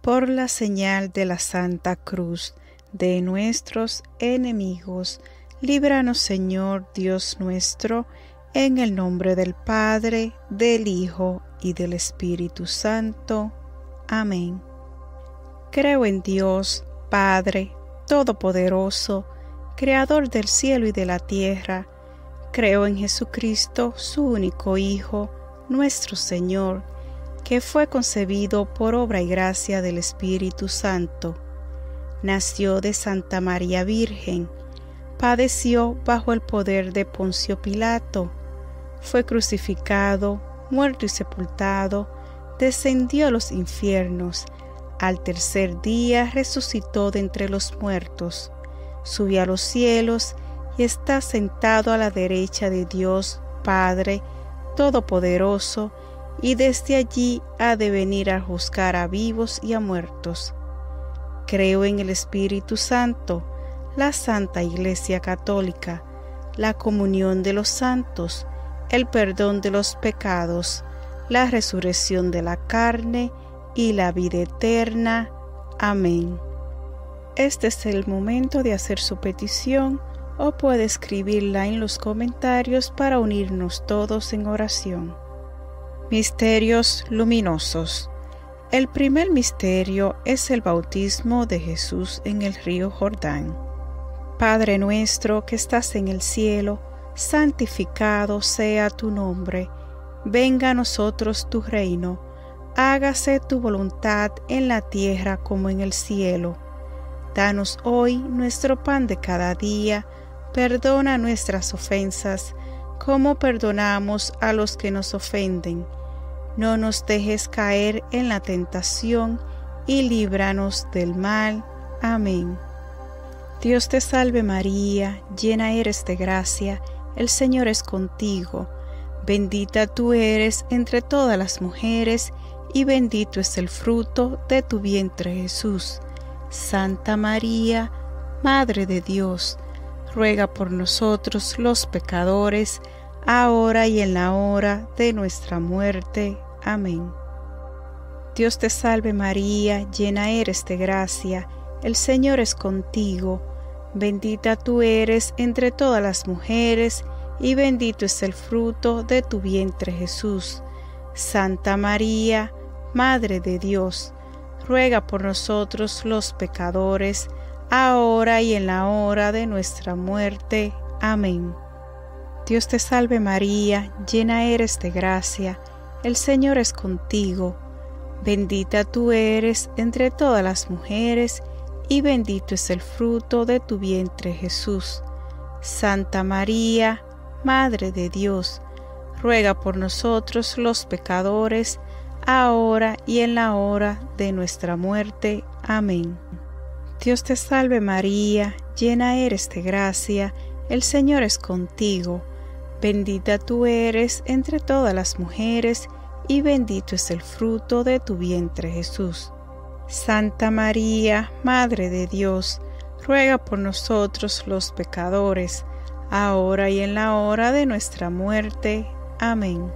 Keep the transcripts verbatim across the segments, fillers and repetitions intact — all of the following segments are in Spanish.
por la señal de la Santa Cruz de nuestros enemigos, líbranos, Señor Dios nuestro, en el nombre del Padre, del Hijo y del Espíritu Santo. Amén. Creo en Dios, Padre Todopoderoso, Creador del cielo y de la tierra. Creo en Jesucristo, su único Hijo, nuestro Señor, que fue concebido por obra y gracia del Espíritu Santo. Nació de Santa María Virgen, padeció bajo el poder de Poncio Pilato, fue crucificado, muerto y sepultado, descendió a los infiernos, al tercer día resucitó de entre los muertos, subió a los cielos y está sentado a la derecha de Dios Padre Todopoderoso, y desde allí ha de venir a juzgar a vivos y a muertos. Creo en el Espíritu Santo, la Santa Iglesia Católica, la comunión de los santos, el perdón de los pecados, la resurrección de la carne y la vida eterna. Amén. Este es el momento de hacer su petición, o puede escribirla en los comentarios para unirnos todos en oración. Misterios luminosos. El primer misterio es el bautismo de Jesús en el río Jordán. Padre nuestro que estás en el cielo, santificado sea tu nombre. Venga a nosotros tu reino. Hágase tu voluntad en la tierra como en el cielo. Danos hoy nuestro pan de cada día. Perdona nuestras ofensas, como perdonamos a los que nos ofenden. No nos dejes caer en la tentación, y líbranos del mal. Amén. Dios te salve María, llena eres de gracia, el Señor es contigo. Bendita tú eres entre todas las mujeres, y bendito es el fruto de tu vientre Jesús. Santa María, Madre de Dios, ruega por nosotros los pecadores, ahora y en la hora de nuestra muerte. Amén. Dios te salve María, llena eres de gracia, el Señor es contigo. Bendita tú eres entre todas las mujeres, y bendito es el fruto de tu vientre Jesús. Santa María, Madre de Dios, ruega por nosotros los pecadores, ahora y en la hora de nuestra muerte. Amén. Dios te salve María, llena eres de gracia, el Señor es contigo. Bendita tú eres entre todas las mujeres, y bendito es el fruto de tu vientre Jesús. Santa María, Madre de Dios, ruega por nosotros los pecadores, ahora y en la hora de nuestra muerte. Amén. Dios te salve María, llena eres de gracia, el Señor es contigo. Bendita tú eres entre todas las mujeres, y bendito es el fruto de tu vientre Jesús. Santa María, Madre de Dios, ruega por nosotros los pecadores, ahora y en la hora de nuestra muerte. Amén.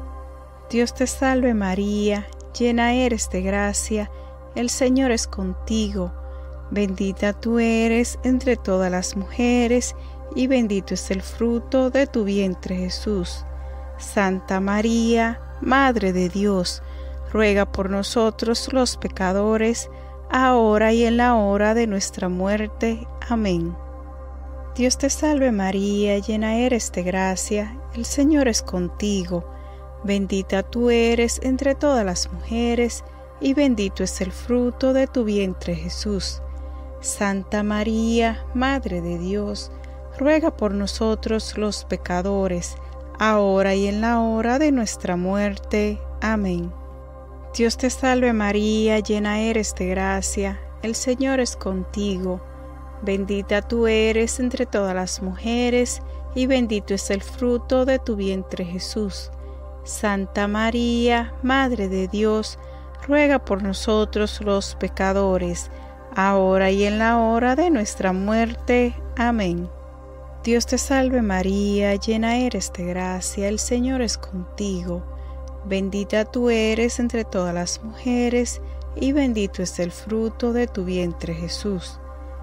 Dios te salve María, llena eres de gracia, el Señor es contigo. Bendita tú eres entre todas las mujeres, y bendito es el fruto de tu vientre Jesús. Santa María, Madre de Dios, ruega por nosotros los pecadores, ahora y en la hora de nuestra muerte. Amén. Dios te salve María, llena eres de gracia, el Señor es contigo. Bendita tú eres entre todas las mujeres, y bendito es el fruto de tu vientre Jesús. Santa María, Madre de Dios, ruega por nosotros los pecadores, ahora y en la hora de nuestra muerte. Amén. Dios te salve María, llena eres de gracia, el Señor es contigo. Bendita tú eres entre todas las mujeres, y bendito es el fruto de tu vientre Jesús. Santa María, Madre de Dios, ruega por nosotros los pecadores, ahora y en la hora de nuestra muerte. Amén. Dios te salve María, llena eres de gracia, el Señor es contigo. Bendita tú eres entre todas las mujeres, y bendito es el fruto de tu vientre Jesús.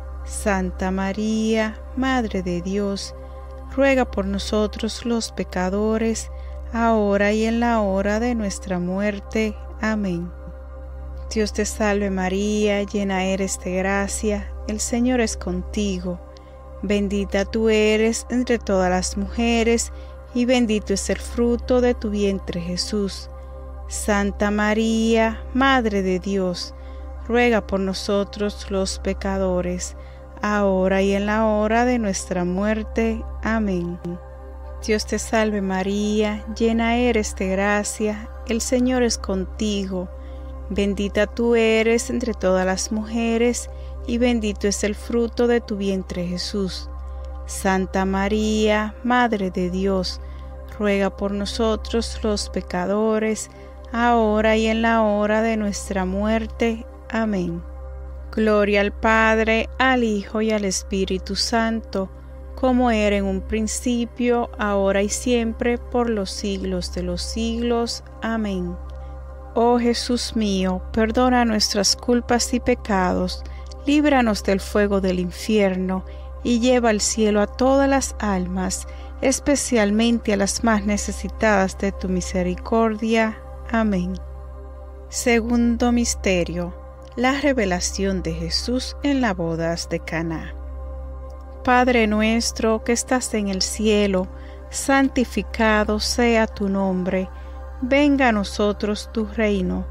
Santa María, Madre de Dios, ruega por nosotros los pecadores, ahora y en la hora de nuestra muerte. Amén. Dios te salve María, llena eres de gracia, el Señor es contigo. Bendita tú eres entre todas las mujeres, y bendito es el fruto de tu vientre Jesús. Santa María, Madre de Dios, ruega por nosotros los pecadores, ahora y en la hora de nuestra muerte. Amén. Dios te salve María, llena eres de gracia, el Señor es contigo. Bendita tú eres entre todas las mujeres, y bendito es el fruto de tu vientre Jesús. Santa María, Madre de Dios, ruega por nosotros los pecadores, ahora y en la hora de nuestra muerte. Amén. Gloria al Padre, al Hijo y al Espíritu Santo, como era en un principio, ahora y siempre, por los siglos de los siglos. Amén. Oh Jesús mío, perdona nuestras culpas y pecados, líbranos del fuego del infierno, y lleva al cielo a todas las almas, especialmente a las más necesitadas de tu misericordia. Amén. Segundo misterio: la revelación de Jesús en las bodas de Caná. Padre nuestro que estás en el cielo, santificado sea tu nombre. Venga a nosotros tu reino.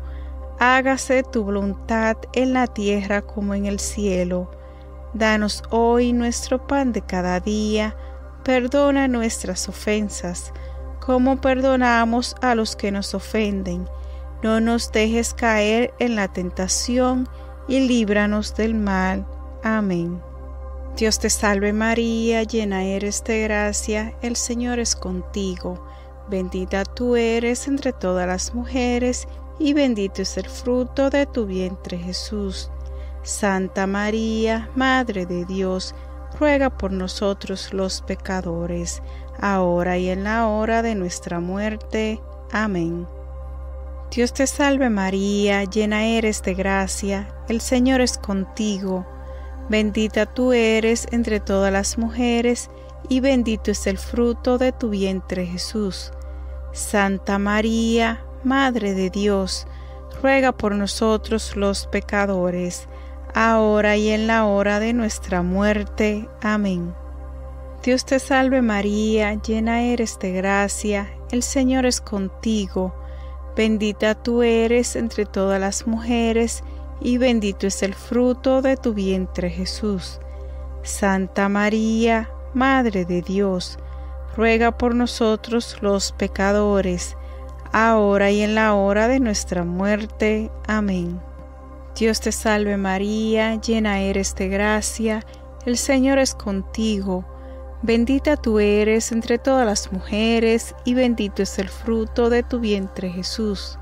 Hágase tu voluntad en la tierra como en el cielo. Danos hoy nuestro pan de cada día. Perdona nuestras ofensas, como perdonamos a los que nos ofenden. No nos dejes caer en la tentación, y líbranos del mal. Amén. Dios te salve María, llena eres de gracia, el Señor es contigo. Bendita tú eres entre todas las mujeres, y bendito es el fruto de tu vientre Jesús. Santa María, Madre de Dios, ruega por nosotros los pecadores, ahora y en la hora de nuestra muerte. Amén. Dios te salve María, llena eres de gracia, el Señor es contigo. Bendita tú eres entre todas las mujeres, y bendito es el fruto de tu vientre Jesús. Santa María, Madre de Dios, ruega por nosotros los pecadores, ahora y en la hora de nuestra muerte. Amén. Dios te salve María, llena eres de gracia, el Señor es contigo. Bendita tú eres entre todas las mujeres, y bendito es el fruto de tu vientre Jesús. Santa María, Madre de Dios, ruega por nosotros los pecadores, ahora y en la hora de nuestra muerte. Amén. Dios te salve María, llena eres de gracia, el Señor es contigo. Bendita tú eres entre todas las mujeres, y bendito es el fruto de tu vientre Jesús.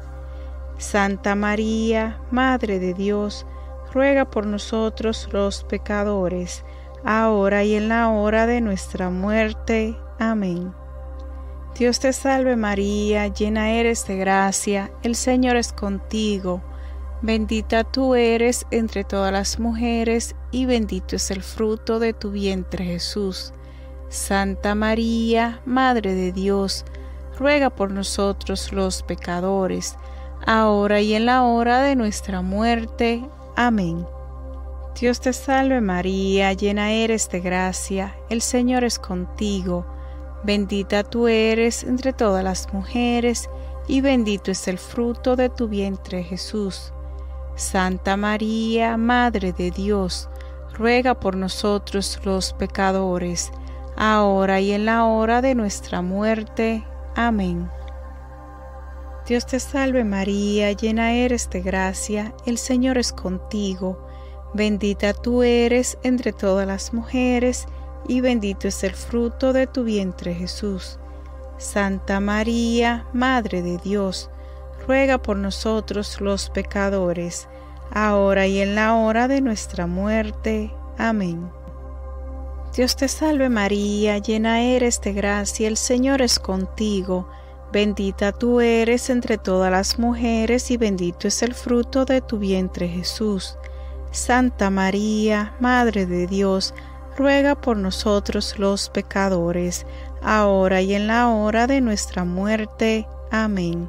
Santa María, Madre de Dios, ruega por nosotros los pecadores, ahora y en la hora de nuestra muerte. Amén. Dios te salve María, llena eres de gracia, el Señor es contigo. Bendita tú eres entre todas las mujeres, y bendito es el fruto de tu vientre Jesús. Santa María, Madre de Dios, ruega por nosotros los pecadores, ahora y en la hora de nuestra muerte. Amén. Dios te salve María, llena eres de gracia, el Señor es contigo. Bendita tú eres entre todas las mujeres, y bendito es el fruto de tu vientre Jesús. Santa María, Madre de Dios, ruega por nosotros los pecadores, ahora y en la hora de nuestra muerte. Amén. Dios te salve María, llena eres de gracia, el Señor es contigo. Bendita tú eres entre todas las mujeres, y bendito es el fruto de tu vientre Jesús. Santa María, Madre de Dios, ruega por nosotros los pecadores, ahora y en la hora de nuestra muerte. Amén. Dios te salve María, llena eres de gracia, el Señor es contigo. Bendita tú eres entre todas las mujeres y bendito es el fruto de tu vientre Jesús. Santa María, Madre de Dios, ruega por nosotros los pecadores, ahora y en la hora de nuestra muerte. Amén.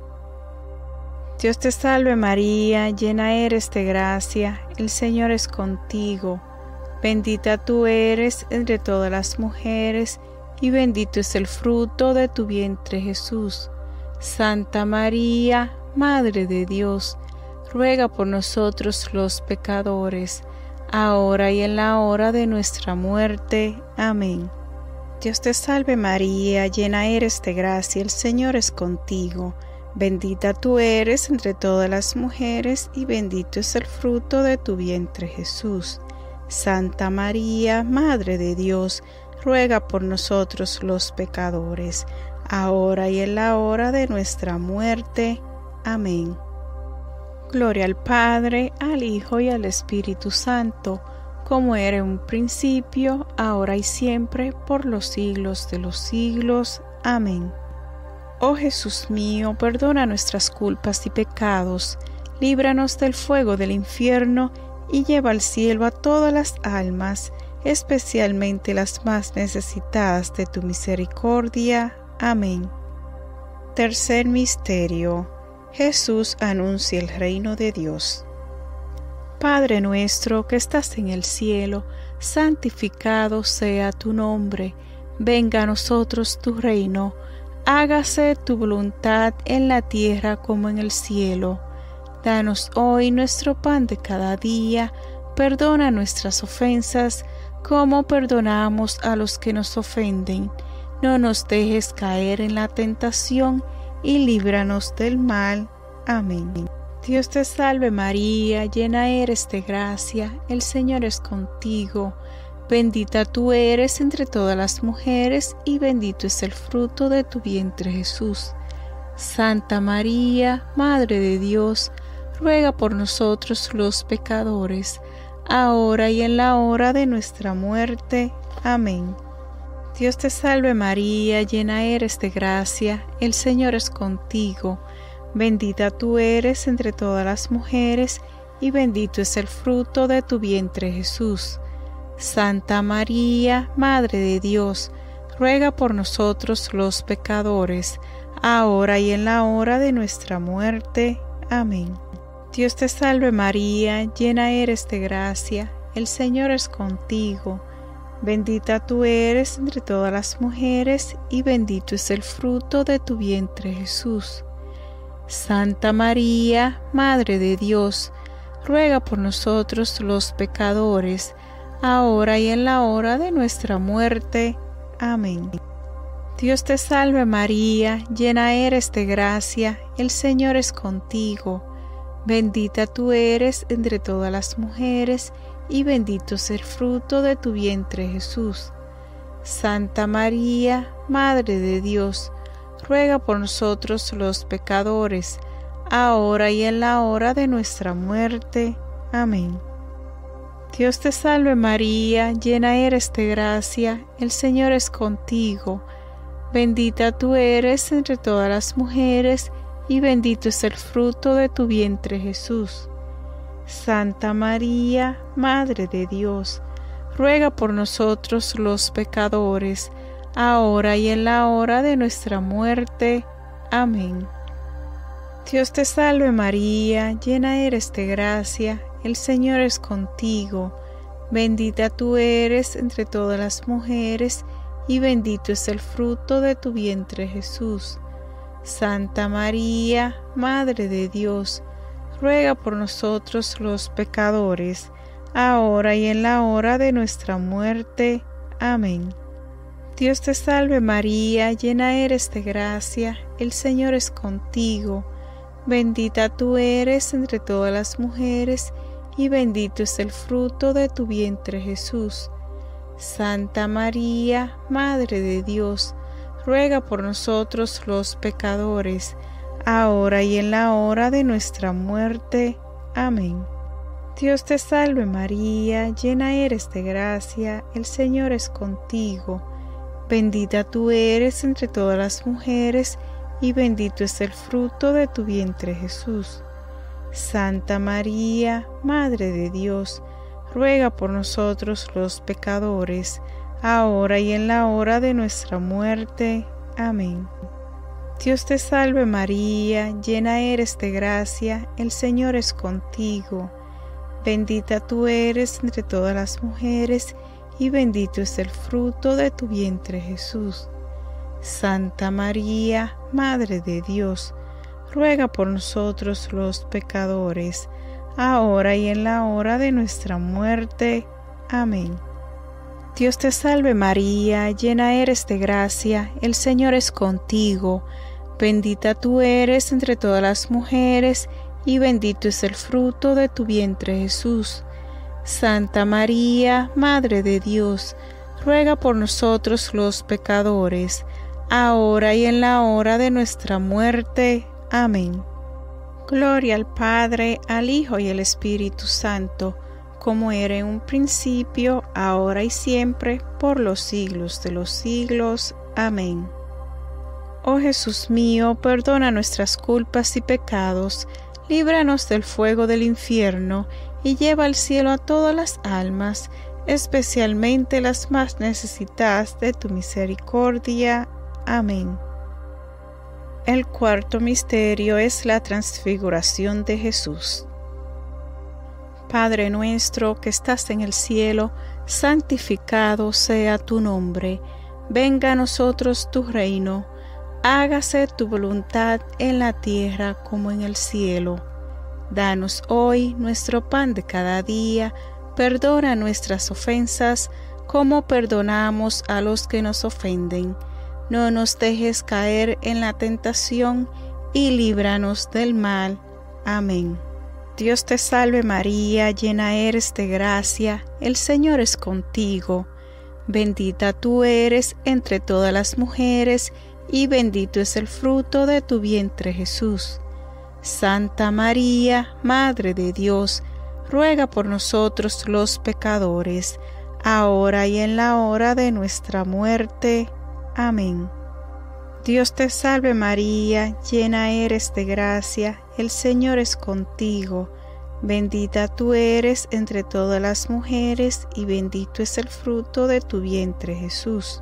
Dios te salve María, llena eres de gracia, el Señor es contigo. Bendita tú eres entre todas las mujeres, y bendito es el fruto de tu vientre Jesús. Santa María, Madre de Dios, ruega por nosotros los pecadores, ahora y en la hora de nuestra muerte. Amén. Dios te salve María, llena eres de gracia, el Señor es contigo. Bendita tú eres entre todas las mujeres, y bendito es el fruto de tu vientre Jesús. Santa María, Madre de Dios, ruega por nosotros los pecadores, ahora y en la hora de nuestra muerte. Amén. Gloria al Padre, al Hijo y al Espíritu Santo, como era en un principio, ahora y siempre, por los siglos de los siglos. Amén. Oh Jesús mío, perdona nuestras culpas y pecados, líbranos del fuego del infierno, y lleva al cielo a todas las almas, especialmente las más necesitadas de tu misericordia. Amén. Tercer misterio. Jesús anuncia el reino de Dios. Padre nuestro que estás en el cielo, santificado sea tu nombre. Venga a nosotros tu reino. Hágase tu voluntad en la tierra como en el cielo. Danos hoy nuestro pan de cada día. Perdona nuestras ofensas, como perdonamos a los que nos ofenden. No nos dejes caer en la tentación, y líbranos del mal. Amén. Dios te salve María, llena eres de gracia, el Señor es contigo. Bendita tú eres entre todas las mujeres, y bendito es el fruto de tu vientre Jesús. Santa María, Madre de Dios, ruega por nosotros los pecadores, ahora y en la hora de nuestra muerte. Amén. Dios te salve María, llena eres de gracia, el Señor es contigo. Bendita tú eres entre todas las mujeres, y bendito es el fruto de tu vientre Jesús. Santa María, Madre de Dios, ruega por nosotros los pecadores, ahora y en la hora de nuestra muerte. Amén. Dios te salve María, llena eres de gracia, el Señor es contigo. Bendita tú eres entre todas las mujeres, y bendito es el fruto de tu vientre Jesús. Santa María, Madre de Dios, ruega por nosotros los pecadores, ahora y en la hora de nuestra muerte. Amén. Dios te salve María, llena eres de gracia, el Señor es contigo. Bendita tú eres entre todas las mujeres, y bendito es el fruto de tu vientre Jesús. Santa María, Madre de Dios, ruega por nosotros los pecadores, ahora y en la hora de nuestra muerte. Amén. Dios te salve María, llena eres de gracia, el Señor es contigo. Bendita tú eres entre todas las mujeres, y bendito es el fruto de tu vientre Jesús. Santa María, Madre de Dios, ruega por nosotros los pecadores, ahora y en la hora de nuestra muerte. Amén. Dios te salve María, llena eres de gracia, el Señor es contigo. Bendita tú eres entre todas las mujeres, y bendito es el fruto de tu vientre Jesús. Santa María, Madre de Dios, ruega por nosotros los pecadores, ahora y en la hora de nuestra muerte. Amén. Dios te salve María, llena eres de gracia, el Señor es contigo. Bendita tú eres entre todas las mujeres, y bendito es el fruto de tu vientre Jesús. Santa María, Madre de Dios, ruega por nosotros los pecadores, ahora y en la hora de nuestra muerte. Amén. Dios te salve María, llena eres de gracia, el Señor es contigo. Bendita tú eres entre todas las mujeres, y bendito es el fruto de tu vientre Jesús. Santa María, Madre de Dios, ruega por nosotros los pecadores, ahora y en la hora de nuestra muerte. Amén. Dios te salve María, llena eres de gracia, el Señor es contigo. Bendita tú eres entre todas las mujeres, y bendito es el fruto de tu vientre Jesús. Santa María, Madre de Dios, ruega por nosotros los pecadores, ahora y en la hora de nuestra muerte. Amén. Dios te salve María, llena eres de gracia, el Señor es contigo. Bendita tú eres entre todas las mujeres, y bendito es el fruto de tu vientre Jesús. Santa María, Madre de Dios, ruega por nosotros los pecadores, ahora y en la hora de nuestra muerte. Amén. Gloria al Padre, al Hijo y al Espíritu Santo, como era en un principio, ahora y siempre, por los siglos de los siglos. Amén. Oh Jesús mío, perdona nuestras culpas y pecados, líbranos del fuego del infierno, y lleva al cielo a todas las almas, especialmente las más necesitadas de tu misericordia. Amén. El cuarto misterio es la transfiguración de Jesús. Padre nuestro que estás en el cielo, santificado sea tu nombre. Venga a nosotros tu reino. Hágase tu voluntad en la tierra como en el cielo. Danos hoy nuestro pan de cada día. Perdona nuestras ofensas, como perdonamos a los que nos ofenden. No nos dejes caer en la tentación, y líbranos del mal. Amén. Dios te salve María, llena eres de gracia, el Señor es contigo. Bendita tú eres entre todas las mujeres, y bendito es el fruto de tu vientre Jesús. Santa María, Madre de Dios, ruega por nosotros los pecadores, ahora y en la hora de nuestra muerte. Amén. Dios te salve María, llena eres de gracia, el Señor es contigo. Bendita tú eres entre todas las mujeres, y bendito es el fruto de tu vientre Jesús.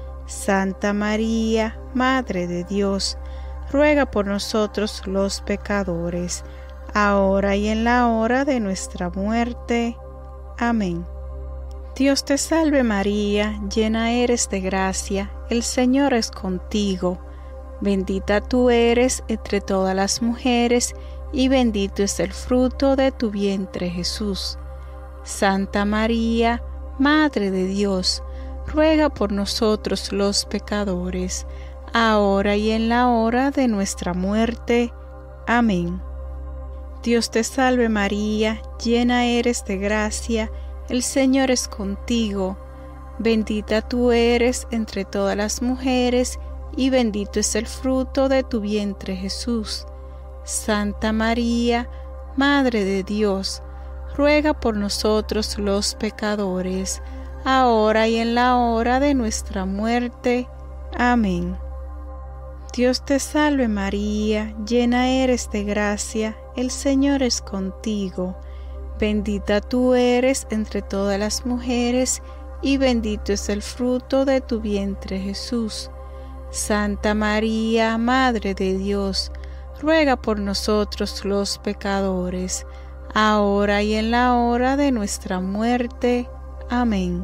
Santa María, Madre de Dios, ruega por nosotros los pecadores, ahora y en la hora de nuestra muerte. Amén. Dios te salve María, llena eres de gracia, el Señor es contigo. Bendita tú eres entre todas las mujeres, y bendito es el fruto de tu vientre Jesús. Santa María, Madre de Dios, ruega por nosotros los pecadores, ahora y en la hora de nuestra muerte. Amén. Dios te salve María, llena eres de gracia, el Señor es contigo. Bendita tú eres entre todas las mujeres, y bendito es el fruto de tu vientre Jesús. Santa María, Madre de Dios, ruega por nosotros los pecadores, ahora y en la hora de nuestra muerte. Amén. Dios te salve María, llena eres de gracia, el Señor es contigo. Bendita tú eres entre todas las mujeres, y bendito es el fruto de tu vientre Jesús. Santa María, Madre de Dios, ruega por nosotros los pecadores, ahora y en la hora de nuestra muerte. Amén.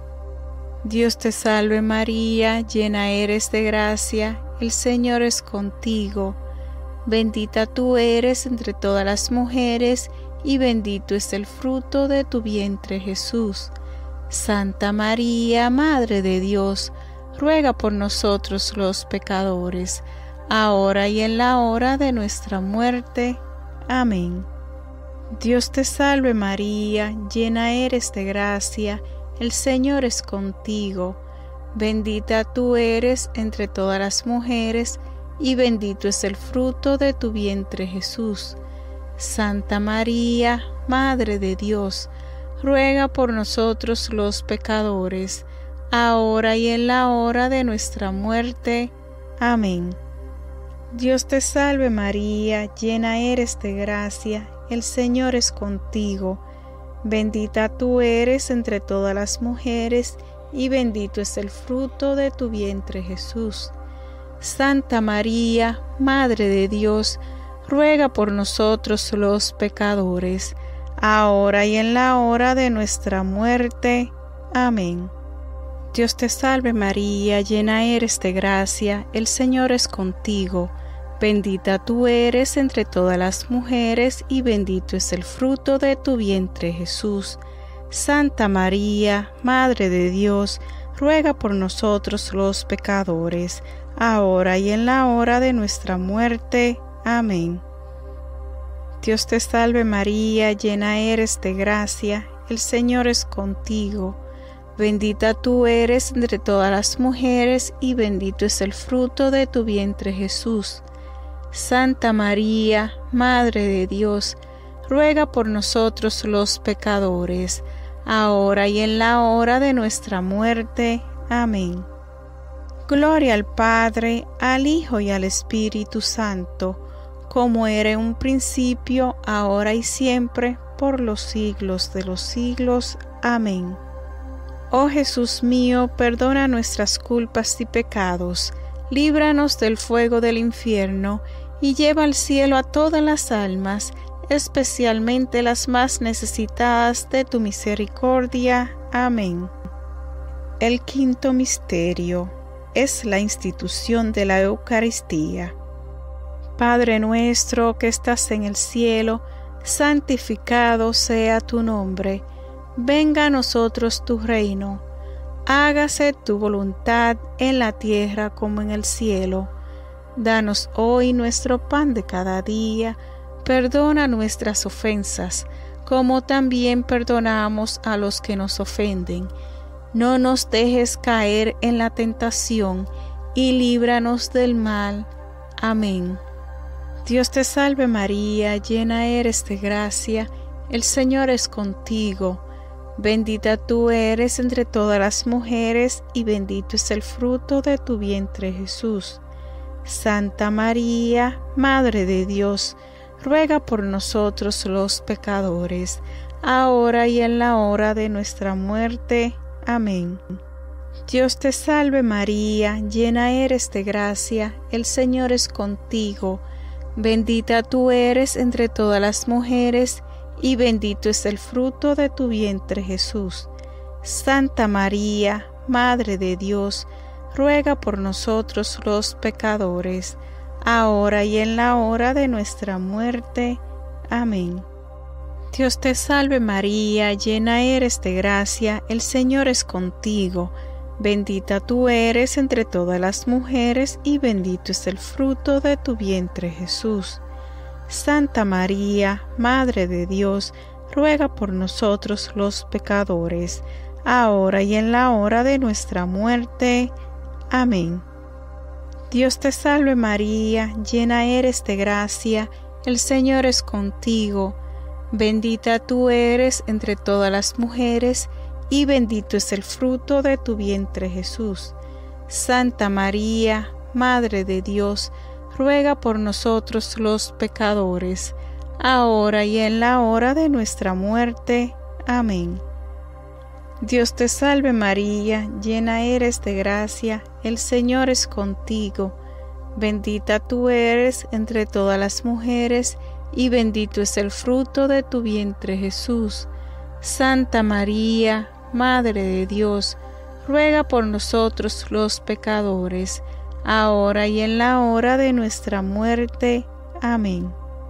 Dios te salve María, llena eres de gracia, el Señor es contigo. Bendita tú eres entre todas las mujeres, y bendito es el fruto de tu vientre Jesús. Santa María, Madre de Dios, ruega por nosotros los pecadores, ahora y en la hora de nuestra muerte. Amén. Dios te salve María, llena eres de gracia, el Señor es contigo. Bendita tú eres entre todas las mujeres, y bendito es el fruto de tu vientre Jesús. Santa María, Madre de Dios, ruega por nosotros los pecadores, ahora y en la hora de nuestra muerte. Amén. Dios te salve María, llena eres de gracia, el Señor es contigo. Bendita tú eres entre todas las mujeres, y bendito es el fruto de tu vientre Jesús. Santa María, Madre de Dios, ruega por nosotros los pecadores, ahora y en la hora de nuestra muerte. Amén. Dios te salve María, llena eres de gracia, el Señor es contigo. Bendita tú eres entre todas las mujeres, y bendito es el fruto de tu vientre Jesús. Santa María, Madre de Dios, ruega por nosotros los pecadores, ahora y en la hora de nuestra muerte. Amén. Dios te salve María, llena eres de gracia, el Señor es contigo. Bendita tú eres entre todas las mujeres, y bendito es el fruto de tu vientre Jesús. Santa María, Madre de Dios, ruega por nosotros los pecadores, ahora y en la hora de nuestra muerte. Amén. Gloria al Padre, al Hijo y al Espíritu Santo, como era en un principio, ahora y siempre, por los siglos de los siglos. Amén. Oh Jesús mío, perdona nuestras culpas y pecados, líbranos del fuego del infierno, y lleva al cielo a todas las almas, especialmente las más necesitadas de tu misericordia. Amén. El quinto misterio es la institución de la Eucaristía. Padre nuestro que estás en el cielo, santificado sea tu nombre. Venga a nosotros tu reino. Hágase tu voluntad en la tierra como en el cielo. Danos hoy nuestro pan de cada día. Perdona nuestras ofensas, como también perdonamos a los que nos ofenden. No nos dejes caer en la tentación, y líbranos del mal. Amén. Dios te salve María, llena eres de gracia, el Señor es contigo. Bendita tú eres entre todas las mujeres, y bendito es el fruto de tu vientre Jesús. Santa María, Madre de Dios, ruega por nosotros los pecadores, ahora y en la hora de nuestra muerte. Amén. Dios te salve María, llena eres de gracia, el Señor es contigo. Bendita tú eres entre todas las mujeres, y bendito es el fruto de tu vientre Jesús. Santa María, Madre de Dios, ruega por nosotros los pecadores, ahora y en la hora de nuestra muerte. Amén. Dios te salve María, llena eres de gracia, el Señor es contigo. Bendita tú eres entre todas las mujeres, y bendito es el fruto de tu vientre Jesús. Santa María, Madre de Dios, ruega por nosotros los pecadores, ahora y en la hora de nuestra muerte. Amén. Dios te salve María, llena eres de gracia, el Señor es contigo. Bendita tú eres entre todas las mujeres, y bendito es el fruto de tu vientre Jesús. Santa María, Madre de Dios, ruega por nosotros los pecadores, ahora y en la hora de nuestra muerte. Amén. Dios te salve María, llena eres de gracia, el Señor es contigo. Bendita tú eres entre todas las mujeres, y bendito es el fruto de tu vientre Jesús. Santa María, Madre de Dios, ruega por nosotros los pecadores, ahora y en la hora de nuestra muerte. Amén.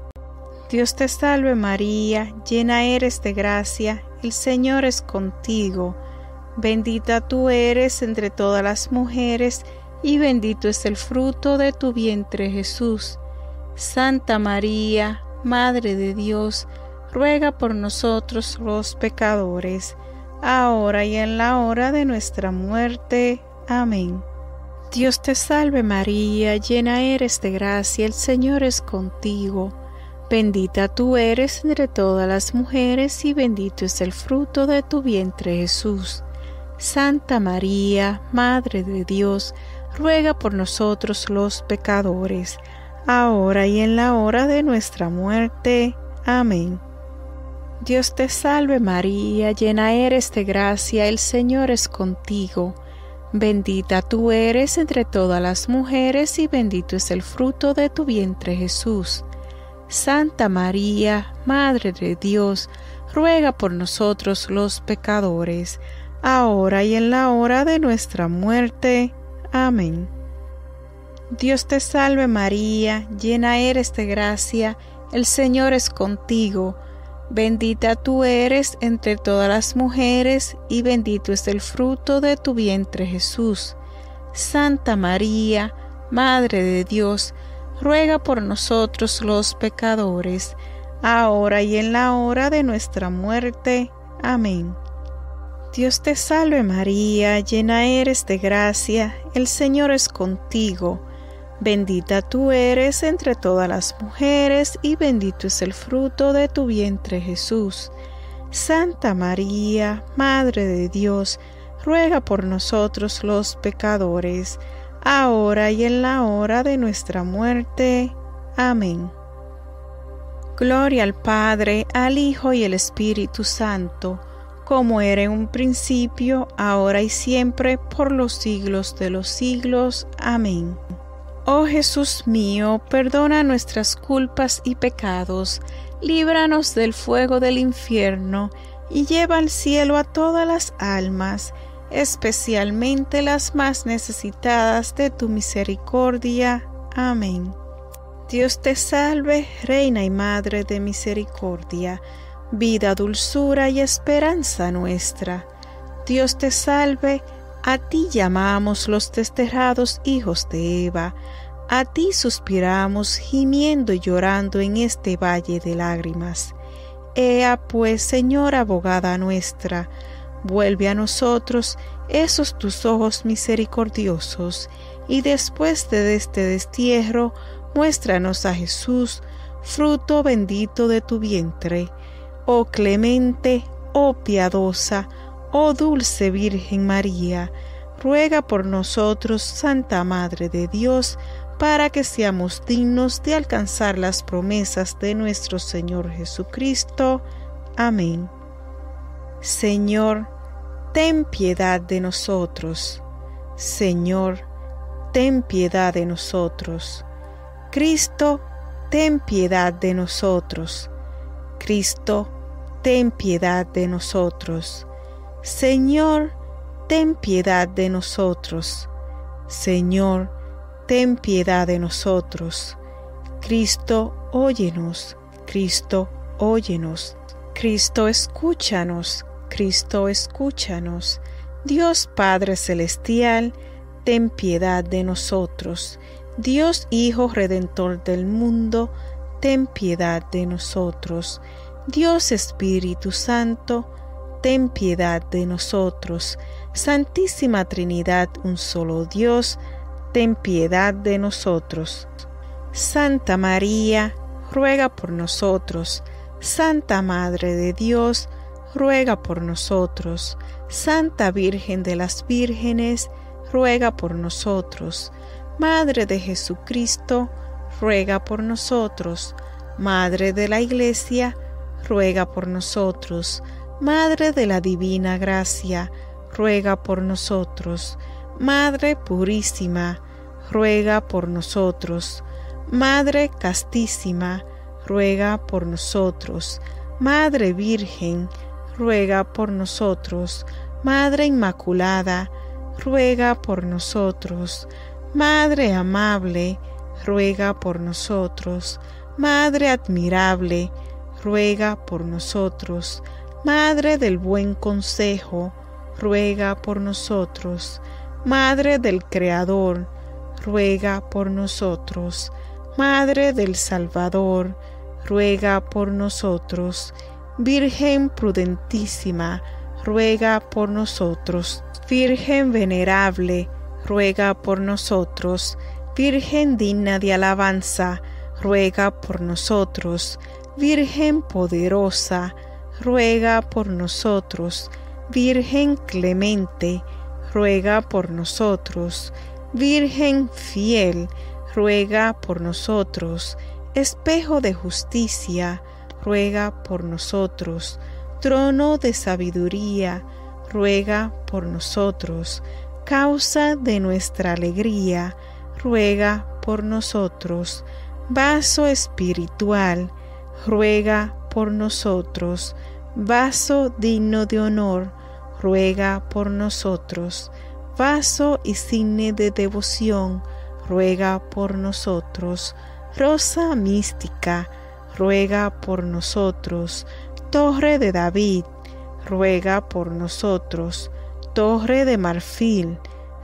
Dios te salve María, llena eres de gracia, el Señor es contigo. Bendita tú eres entre todas las mujeres, y bendito es el fruto de tu vientre Jesús. Santa María, Madre de Dios, ruega por nosotros los pecadores, ahora y en la hora de nuestra muerte. Amén. Dios te salve María, llena eres de gracia, el Señor es contigo. Bendita tú eres entre todas las mujeres, y bendito es el fruto de tu vientre Jesús. Santa María, Madre de Dios, ruega por nosotros los pecadores, ahora y en la hora de nuestra muerte. Amén. Dios te salve María, llena eres de gracia, el Señor es contigo. Bendita tú eres entre todas las mujeres y bendito es el fruto de tu vientre Jesús. Santa María, Madre de Dios, ruega por nosotros los pecadores, ahora y en la hora de nuestra muerte. Amén. Dios te salve María, llena eres de gracia, el Señor es contigo. Bendita tú eres entre todas las mujeres y bendito es el fruto de tu vientre Jesús. Santa María, Madre de Dios, ruega por nosotros los pecadores, ahora y en la hora de nuestra muerte. Amén. Dios te salve María, llena eres de gracia, el Señor es contigo. Bendita tú eres entre todas las mujeres y bendito es el fruto de tu vientre Jesús. Santa María, Madre de Dios, ruega por nosotros los pecadores, ahora y en la hora de nuestra muerte. Amén. Gloria al Padre, al Hijo y al Espíritu Santo, como era en un principio, ahora y siempre, por los siglos de los siglos. Amén. Oh Jesús mío, perdona nuestras culpas y pecados, líbranos del fuego del infierno, y lleva al cielo a todas las almas, especialmente las más necesitadas de tu misericordia. Amén. Dios te salve, Reina y Madre de misericordia, vida, dulzura y esperanza nuestra. Dios te salve, a ti llamamos los desterrados hijos de Eva, a ti suspiramos gimiendo y llorando en este valle de lágrimas. Ea pues, Señora abogada nuestra, vuelve a nosotros esos tus ojos misericordiosos, y después de este destierro, muéstranos a Jesús, fruto bendito de tu vientre. Oh clemente, oh piadosa, oh dulce Virgen María, ruega por nosotros, Santa Madre de Dios, para que seamos dignos de alcanzar las promesas de nuestro Señor Jesucristo. Amén. Señor, ten piedad de nosotros. Señor, ten piedad de nosotros. Cristo, ten piedad de nosotros. Cristo, ten piedad de nosotros. Señor, ten piedad de nosotros. Señor, ten piedad de nosotros. Cristo, óyenos. Cristo, óyenos. Cristo, escúchanos. Cristo, escúchanos. Dios Padre Celestial, ten piedad de nosotros. Dios Hijo Redentor del mundo, ten piedad de nosotros. Dios Espíritu Santo, ten piedad de nosotros. Santísima Trinidad, un solo Dios, ten piedad de nosotros. Santa María, ruega por nosotros. Santa Madre de Dios, ruega por nosotros. Santa Virgen de las Vírgenes, ruega por nosotros. Madre de Jesucristo, ruega por nosotros. Madre de la Iglesia, ruega por nosotros. Madre de la Divina Gracia, ruega por nosotros. Madre purísima, ruega por nosotros. Madre castísima, ruega por nosotros. Madre Virgen, ruega por nosotros. Madre Inmaculada, ruega por nosotros. Madre amable, ruega por nosotros. Madre admirable, ruega por nosotros. Madre del buen consejo, ruega por nosotros. Madre del Creador, ruega por nosotros. Madre del Salvador, ruega por nosotros. Virgen prudentísima, ruega por nosotros. Virgen venerable, ruega por nosotros. Virgen digna de alabanza, ruega por nosotros. Virgen poderosa, ruega por nosotros. Virgen clemente, ruega por nosotros. Virgen fiel, ruega por nosotros. Espejo de justicia, ruega por nosotros. Trono de sabiduría, ruega por nosotros. Causa de nuestra alegría, ruega por nosotros. Vaso espiritual, ruega por nosotros. Vaso digno de honor, ruega por nosotros. Vaso insigne de devoción, ruega por nosotros. Rosa mística, ruega por nosotros. Torre de David, ruega por nosotros. Torre de marfil,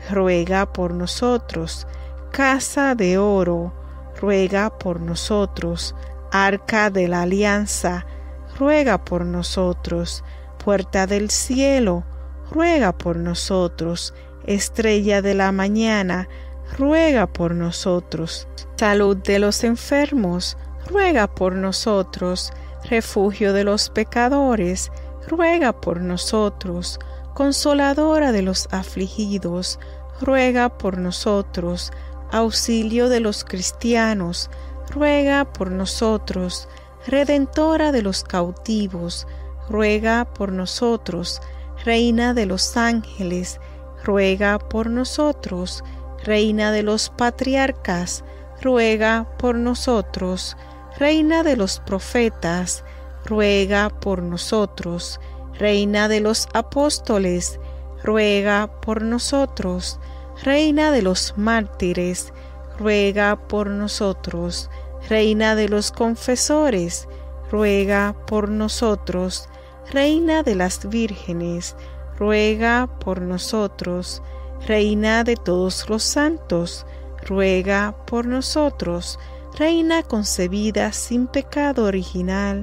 ruega por nosotros. Casa de oro, ruega por nosotros. Arca de la alianza, ruega por nosotros. Puerta del cielo, ruega por nosotros. Estrella de la mañana, ruega por nosotros. Salud de los enfermos, ruega por nosotros. Refugio de los pecadores, ruega por nosotros. Consoladora de los afligidos, ruega por nosotros. Auxilio de los cristianos, ruega por nosotros. Redentora de los cautivos, ruega por nosotros. Reina de los ángeles, ruega por nosotros. Reina de los patriarcas, ruega por nosotros. Reina de los profetas, ruega por nosotros. Reina de los apóstoles, ruega por nosotros. Reina de los mártires, ruega por nosotros. Reina de los confesores, ruega por nosotros. Reina de las vírgenes, ruega por nosotros. Reina de todos los santos, ruega por nosotros. Reina concebida sin pecado original,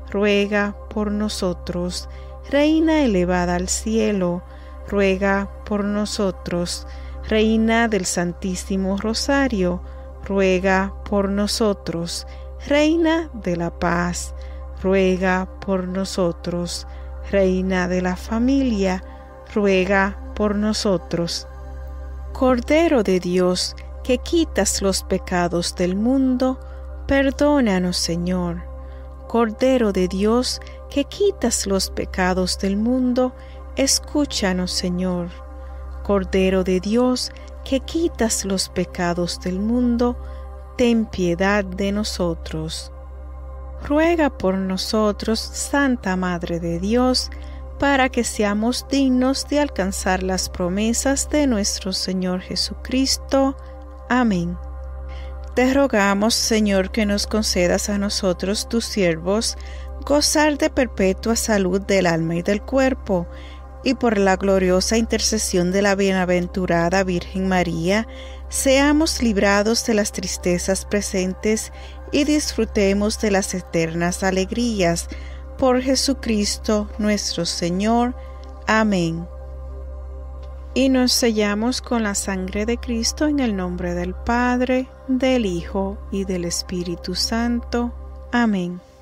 ruega por nosotros. Reina elevada al cielo, ruega por nosotros. Reina del Santísimo Rosario, ruega por nosotros. Reina de la paz, ruega por nosotros. Reina de la familia, ruega por nosotros. Cordero de Dios, que quitas los pecados del mundo, perdónanos, Señor. Cordero de Dios, que quitas los pecados del mundo, escúchanos, Señor. Cordero de Dios, que quitas los pecados del mundo, ten piedad de nosotros. Ruega por nosotros, Santa Madre de Dios, para que seamos dignos de alcanzar las promesas de nuestro Señor Jesucristo. Amén. Te rogamos, Señor, que nos concedas a nosotros, tus siervos, gozar de perpetua salud del alma y del cuerpo, y por la gloriosa intercesión de la bienaventurada Virgen María, seamos librados de las tristezas presentes y disfrutemos de las eternas alegrías. Por Jesucristo nuestro Señor. Amén. Y nos sellamos con la sangre de Cristo en el nombre del Padre, del Hijo y del Espíritu Santo. Amén.